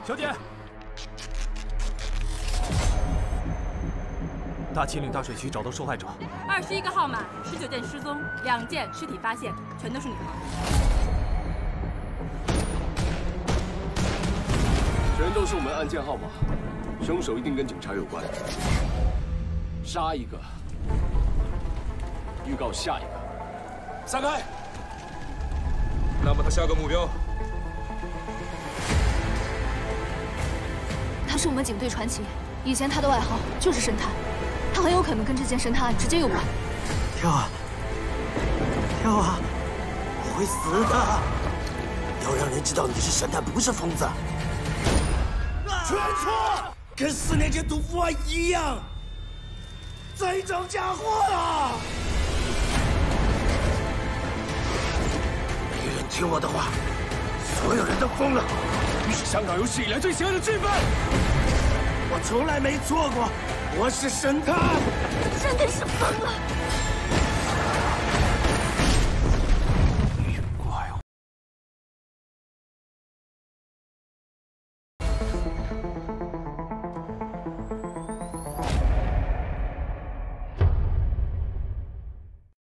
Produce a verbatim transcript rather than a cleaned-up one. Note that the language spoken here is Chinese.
小姐，大秦岭大水区找到受害者， 二十一个号码，十九件失踪，两件尸体发现，全都是女孩。 全都是我们案件号码，凶手一定跟警察有关。杀一个，预告下一个。散开。 那么他下个目标？ 他是我们警队传奇，以前他的外号就是神探，他很有可能跟这件神探案直接有关。 跳啊，跳啊，我会死的！要让人知道你是神探，不是疯子。全错，跟四年前毒妇案一样，栽赃嫁祸啊！没人听我的话，所有人都疯了。 你是香港有史以来最邪恶的罪犯， 我从来没错过，我是神探。 真的是疯了。